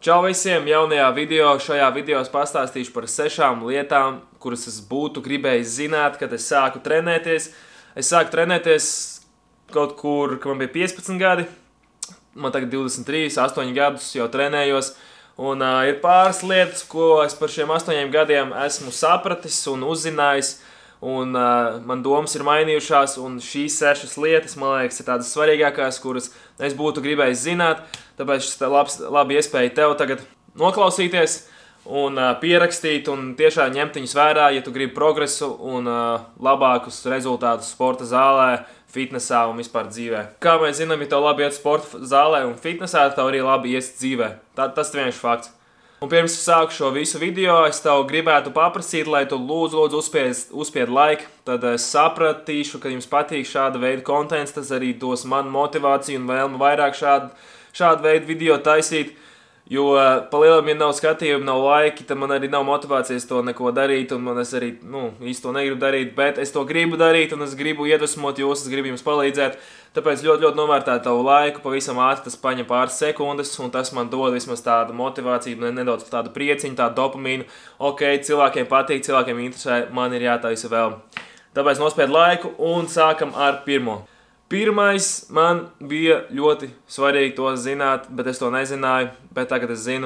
Čau visiem! Jaunajā video, šajā video es pastāstīšu par 6 lietām, kuras es būtu gribējis zināt, kad es sāku trenēties. Es sāku trenēties kaut kur, kad man bija 15 gadi. Man tagad 23, 8 gadus jau trenējos. Un ir pāris lietas, ko es par šiem 8 gadiem esmu sapratis un uzzinājis. Un man domas ir mainījušās, un šīs 6 lietas, man liekas, ir tādas svarīgākās, kuras es būtu gribējis zināt. Tāpēc šis labi iespēja tev tagad noklausīties un pierakstīt un tiešām ņemt viņus vērā, ja tu gribi progresu un labākus rezultātus sporta zālē, fitnesā un vispār dzīvē. Kā mēs zinām, ja tev labi iet sporta zālē un fitnesā, tev arī labi ies dzīvē. Tas ir viens fakts. Un pirms es sāku šo visu video, es tev gribētu paprasīt, lai tu lūdzu uzspied like, tad es sapratīšu, ka jums patīk šāda veida kontents, tas arī dos man motivāciju un vēlmi vairāk šādu veidu video taisīt, jo pa lielam, ja nav skatījumi, nav laiki, tad man arī nav motivācijas to neko darīt, un man es arī, īsti to negribu darīt, bet es to gribu darīt, un es gribu iedvesmot jūs, es gribu jums palīdzēt, tāpēc ļoti novērtētu tavu laiku, pavisam ātri tas paņem pāris sekundes, un tas man dod vismaz tādu motivāciju, nedaudz tādu prieciņu, tādu dopamīnu, ok, cilvēkiem patīk, cilvēkiem interesē, man ir jātaisa vēl. Tāpēc nospied laiku, un sākam ar pirmo. Pirmais man bija ļoti svarīgi to zināt, bet es to nezināju, bet tagad es zinu.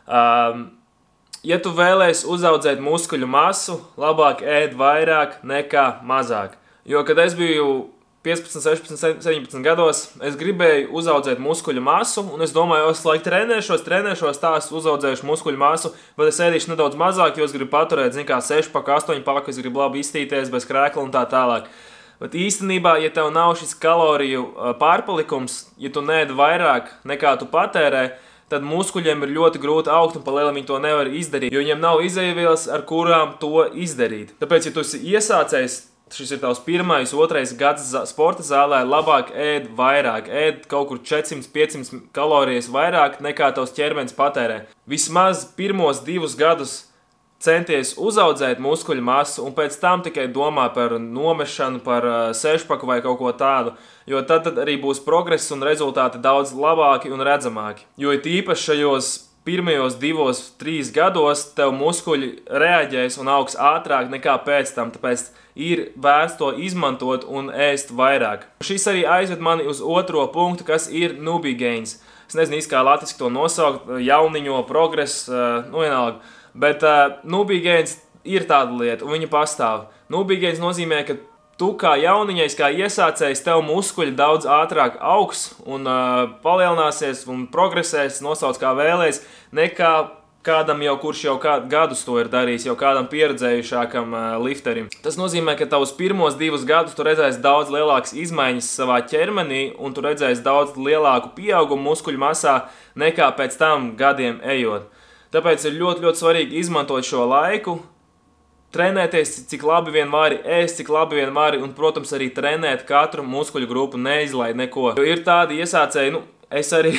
Ja tu vēlēsi uzaudzēt muskuļu masu, labāk ēd vairāk nekā mazāk. Jo, kad es biju 15, 16, 17 gados, es gribēju uzaudzēt muskuļu masu, un es domāju, es laiku trenēšos, tās uzaudzējuši muskuļu masu, bet es ēdīšu nedaudz mazāk, jo es gribu paturēt, 6 paku, 8 paku, es gribu labi iztīties bez krēkla un tā tālāk. Bet īstenībā, ja tev nav šis kaloriju pārpalikums, ja tu neēd vairāk nekā tu patērē, tad muskuļiem ir ļoti grūti augt un pa lielam viņi to nevar izdarīt, jo viņiem nav izejvielas, ar kurām to izdarīt. Tāpēc, ja tu esi iesācējs, šis ir tavs 1., 2. gads sporta zālē, labāk ēd vairāk, ēd kaut kur 400-500 kalorijas vairāk nekā tavs ķermenis patērē. Vismaz pirmos 2 gadus centies uzaudzēt muskuļu masu un pēc tam tikai domā par nomešanu, par 6-paku vai kaut ko tādu, jo tad arī būs progress un rezultāti daudz labāki un redzamāki. Jo īpaši šajos pirmajos 2-3 gados tev muskuļi reaģēs un augs ātrāk nekā pēc tam, tāpēc ir vērts to izmantot un ēst vairāk. Šis arī aizved mani uz otro punktu, kas ir newbie gains. Es nezinu, kā latviski to nosaukt, jauniņo, progress, vienalga. Bet newbie gains ir tāda lieta, un viņa pastāv. Newbie gains nozīmē, ka tu kā jauniņais, kā iesācējs, tev muskuļi daudz ātrāk augs un palielināsies un progresēs, nosauc kā vēlēs, nekā kādam jau, kurš jau gadus to ir darījis, jau kādam pieredzējušākam lifterim. Tas nozīmē, ka tavus pirmos 2 gadus tu redzēsi daudz lielākas izmaiņas savā ķermenī, un tu redzēsi daudz lielāku pieaugumu muskuļu masā, nekā pēc tam gadiem ejot. Tāpēc ir ļoti svarīgi izmantot šo laiku, trenēties, cik labi vien vari, ēst, cik labi vien vari, un, protams, arī trenēt katru muskuļu grupu, neizlaid neko. Jo ir tādi iesācēji, es arī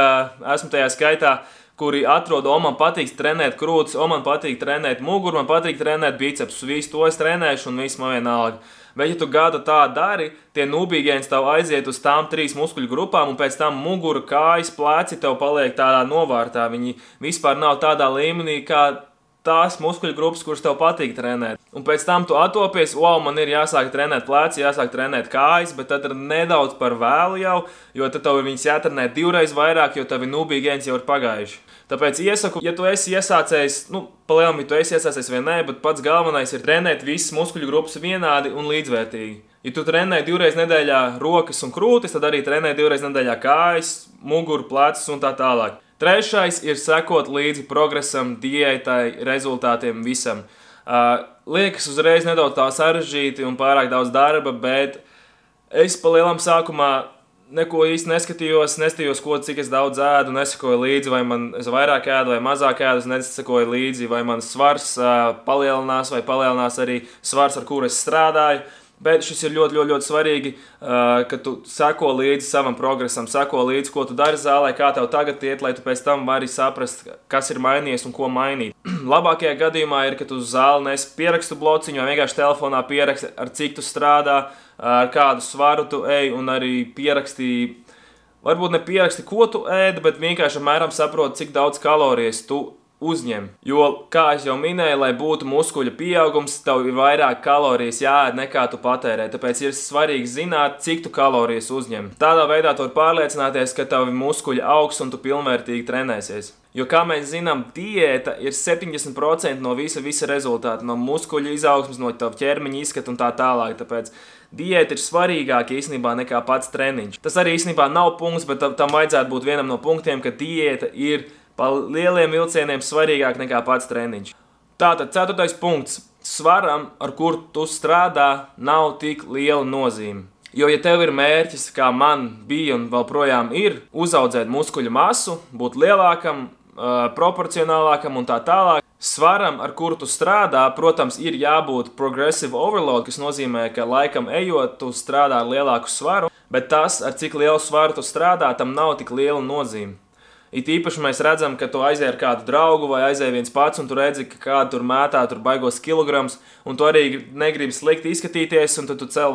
esmu tajā skaitā, kuri atrod, man patīk trenēt krūtis, man patīk trenēt muguru, man patīk trenēt bicepsus, visu to es trenēšu un viss man vienalga. Bet, ja tu gadu tā dari, tie newbie gains tev aiziet uz tām 3 muskuļu grupām, un pēc tam mugura, kājas, pleci tev paliek tādā novārtā. Viņi vispār nav tādā līmenī, kā tās muskuļu grupas, kuras tev patīk trenēt. Un pēc tam tu attopies, man ir jāsāk trenēt pleci, jāsāk trenēt kājas, bet tad ir nedaudz par vēlu jau, jo tad tev ir viņas jātrenē 2 reizes vairāk, jo tavi newbie gains jau ir pagājuši. Tāpēc iesaku, ja tu esi iesācējs, palielam, ja tu esi iesācējs vai nē, bet pats galvenais ir trenēt visas muskuļu grupas vienādi un līdzvērtīgi. Ja tu trenē 2 reizes nedēļā rokas un krūtis, tad arī trenē 2 reizes nedēļā kājas, muguru, plecis un tā tālāk. 3. ir sekot līdzi progresam, diētai, rezultātiem, visam. Liekas uzreiz nedaudz tā sarežģīti un pārāk daudz darba, bet es palielam sākumā neko īsti neskatījos, cik es daudz ēdu, nesakoju līdzi, vai es vairāk ēdu vai mazāk ēdu, es nesakoju līdzi, vai man svars palielinās vai palielinās arī svars, ar kuru es strādāju. Bet šis ir ļoti svarīgi, ka tu seko līdzi savam progresam, seko līdzi, ko tu dari zālē, kā tev tagad iet, lai tu pēc tam vari saprast, kas ir mainījies un ko mainīt. Labākajā gadījumā ir, ka tu uz zāli nes pierakstu blociņu vai vienkārši telefonā pieraksti, ar cik tu strādā, ar kādu svaru tu ej un arī pieraksti Varbūt ne pieraksti, ko tu ēdi, bet vienkārši apmēram saproti, cik daudz kalorijas tu uzņem. Jo, kā es jau minēju, lai būtu muskuļa pieaugums, tev ir vairāk kalorijas jāēd nekā tu patērē. Tāpēc ir svarīgi zināt, cik tu kalorijas uzņem. Tādā veidā tu vari pārliecināties, ka tavi muskuļi augs un tu pilnvērtīgi trenēsies. Jo, kā mēs zinām, diēta ir 70% no visa rezultāta, no muskuļu izaugsmes, no tava ķermeņa izskata un tā tālāk. Tāpēc diēta ir svarīgāka īstenībā nekā pats treniņš. Tas arī īstenībā nav punkts, bet tam vajadzētu būt vienam no punktiem, ka diēta ir pa lieliem vilcieniem svarīgāk nekā pats treniņš. Tātad 4. punkts. Svaram, ar kur tu strādā, nav tik liela nozīme. Jo, ja tev ir mērķis, kā man bija un vēl projām ir, uzaudzēt muskuļu masu, būt lielākam, proporcionālākam un tā tālāk, svaram, ar kuru tu strādā, protams, ir jābūt progressive overload, kas nozīmē, ka laikam ejot, tu strādā ar lielāku svaru, bet tas, ar cik lielu svaru tu strādā, tam nav tik liela nozīme. It īpaši mēs redzam, ka tu aizej ar kādu draugu vai aizej viens pats, un tu redzi, ka kādu tur mētā tur baigos kilograms, un tu arī negribi slikti izskatīties, un tu cel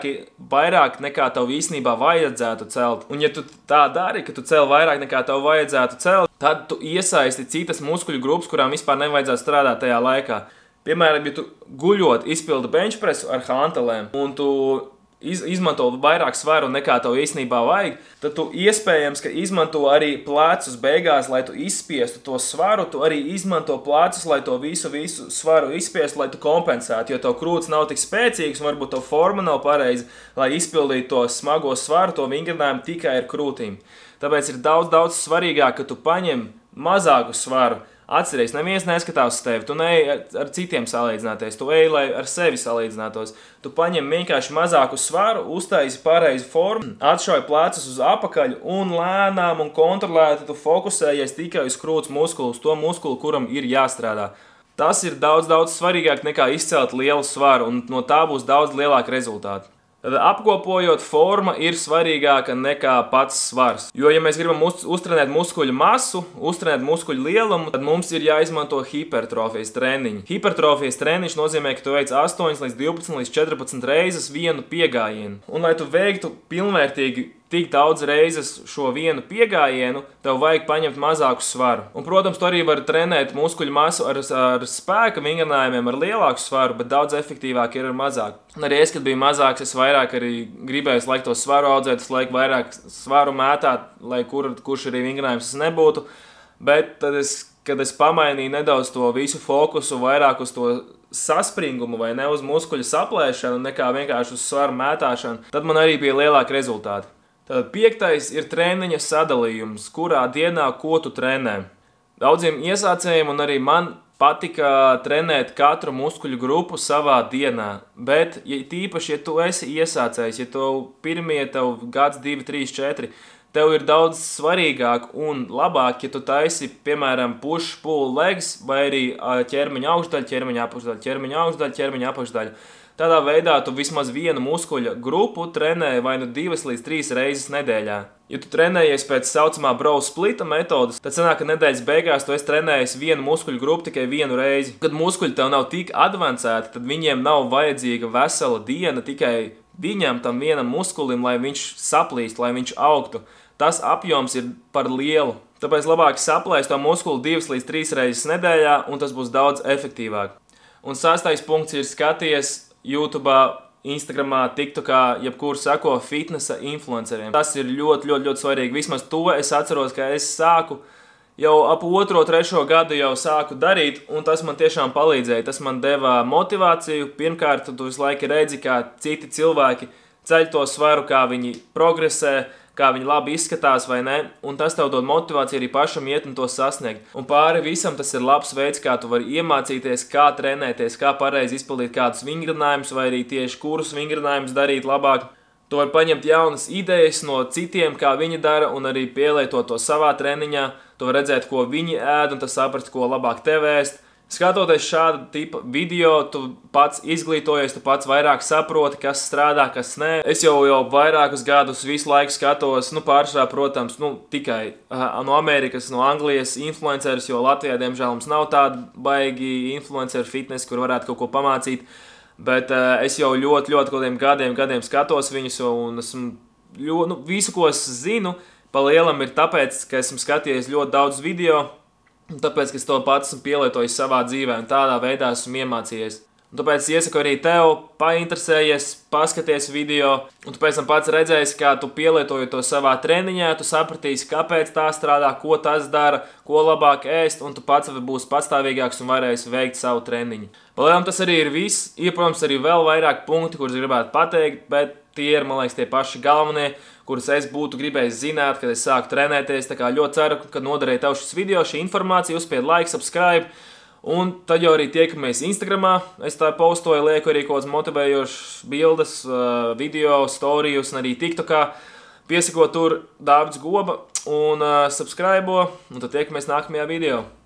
vairāk nekā tev īstenībā vajadzētu celt. Un ja tu tā dari, ka tu cel vairāk nekā tev vajadzētu celt, tad tu iesaisti citas muskuļu grupas, kurām vispār nevajadzētu strādāt tajā laikā. Piemēram, ja tu guļot izpildi benchpressu ar hantelēm, un tu izmanto vairāk svaru nekā tev īstenībā vajag, tad tu iespējams, ka izmanto arī plecus beigās, lai tu izspiestu to svaru, tu arī izmanto plecus, lai to visu svaru izspiestu, lai tu kompensētu, jo tev krūts nav tik spēcīgs, un varbūt tev forma nav pareiza, lai izpildītu to smago svaru, to vingrinājumu tikai ar krūtīm. Tāpēc ir daudz svarīgāk, ka tu paņem mazāku svaru. Atceries, neviens neskatās uz tevi, tu neej ar citiem salīdzināties, tu ej, lai ar sevi salīdzinātos. Tu paņem vienkārši mazāku svaru, uztaisi pareizi formu, atšauj plecus uz apakaļ un lēnām un kontrolēti tu fokusējies tikai uz krūts muskulu, uz to muskulu, kuram ir jāstrādā. Tas ir daudz svarīgāk nekā izcelt lielu svaru, un no tā būs daudz lielāka rezultāta. Tad apkopojot, forma ir svarīgāka nekā pats svars. Jo, ja mēs gribam uztrenēt muskuļu masu, uztrenēt muskuļu lielumu, tad mums ir jāizmanto hipertrofijas treniņi. Hipertrofijas treniņš nozīmē, ka tu veic 8 līdz 12 līdz 14 reizes vienu piegājienu. Un, lai tu veiktu pilnvērtīgi tik daudz reizes šo vienu piegājienu, tev vajag paņemt mazāku svaru. Un, protams, tu arī vari trenēt muskuļu masu ar spēka vingrinājumiem ar lielāku svaru, bet daudz efektīvāk ir ar mazāku. Un arī es, kad biju mazāks, es vairāk arī gribēju laiku to svaru audzēt, laiku vairāk svaru mētāt, lai kurš arī vingrinājums es nebūtu. Bet tad kad es pamainīju nedaudz to visu fokusu vairāk uz to saspringumu vai ne uz muskuļu saplēšanu nekā vienkārši uz svaru mētāšanu, tad man arī bija lielāki rezultāti. Tad 5. ir treniņa sadalījums, kurā dienā ko tu trenē. Daudziem iesācējiem un arī man patika trenēt katru muskuļu grupu savā dienā, bet tīpaši, ja tu esi iesācējs, ja tev pirmie gads, 2, 3, 4, tev ir daudz svarīgāk un labāk, ja tu taisi, piemēram, push, pull, legs vai arī ķermeņa augšdaļa, ķermeņa apakšdaļa, ķermeņa augšdaļa, ķermeņa apakšdaļa. Tādā veidā tu vismaz vienu muskuļa grupu trenē vai nu 2 līdz 3 reizes nedēļā. Ja tu trenējies pēc saucamā bro splita metodas, tad sanāk, ka nedēļas beigās tu esi trenējis vienu muskuļu grupu tikai vienu reizi. Kad muskuļi tev nav tik advancēti, tad viņiem nav vajadzīga vesela diena tikai viņam, tam vienam muskulim, lai viņš saplīst, lai viņš augtu. Tas apjoms ir par lielu. Tāpēc labāk saplēst to muskuli 2 līdz 3 reizes nedēļā, un tas būs daudz efektīvāk. Un 6. punkts ir skaties YouTube, Instagramā, TikTokā, jebkur sako fitnesa influenceriem. Tas ir ļoti svarīgi. Vismaz to es atceros, ka es sāku jau ap 2, 3 gadu jau sāku darīt, un tas man tiešām palīdzēja. Tas man deva motivāciju. Pirmkārt, tu visu laiku redzi, kā citi cilvēki ceļ to svaru, kā viņi progresē, kā viņi labi izskatās vai ne, un tas tev dod motivāciju arī pašam iet un to sasniegt. Un pāri visam tas ir labs veids, kā tu vari iemācīties, kā trenēties, kā pareizi izpildīt kādus vingrinājumus vai arī tieši kurus vingrinājumus darīt labāk. Tu vari paņemt jaunas idejas no citiem, kā viņi dara, un arī pielietot to savā treniņā. Tu vari redzēt, ko viņi ēd, un tas saprast, ko labāk tev ēst. Skatoties šādu tipu video, tu pats izglītojies, tu pats vairāk saproti, kas strādā, kas nē. Es jau vairākus gadus visu laiku skatos, pārsvarā, protams, tikai no Amerikas, no Anglijas influencerus, jo Latvijā, diemžēl, mums nav tāda baigi influenceru fitness, kur varētu kaut ko pamācīt. Bet es jau ļoti kādiem gadiem skatos viņus, un esmu visu, ko es zinu, pa lielam ir tāpēc, ka esmu skatījies ļoti daudz video, un tāpēc, ka es to pats esmu pielietojis savā dzīvē, un tādā veidā esmu iemācījies. Un tāpēc iesaku arī tev painteresējies, paskaties video, un tu pēc tam pats redzēsi, kā tu pielietoji to savā treniņā, tu sapratīsi, kāpēc tā strādā, ko tas dara, ko labāk ēst, un tu pats būsi patstāvīgāks un varēsi veikt savu treniņu. Palielam tas arī ir viss, protams, arī vēl vairāk punkti, kurus gribētu pateikt, bet tie ir, man liekas, tie paši galvenie, kurus es būtu gribējis zināt, kad es sāku trenēties. Tā kā ļoti ceru, ka noderēja tev šis video, šī informācija, uzspied like, subscribe. Un tad jau arī tiekamies Instagramā. Es tā postoju, lieku arī kaut kādas motivējošas bildes, video, storijus un arī TikTokā. Piesako tur Dāvids Goba un subscribe, un tad tiekamies nākamajā video.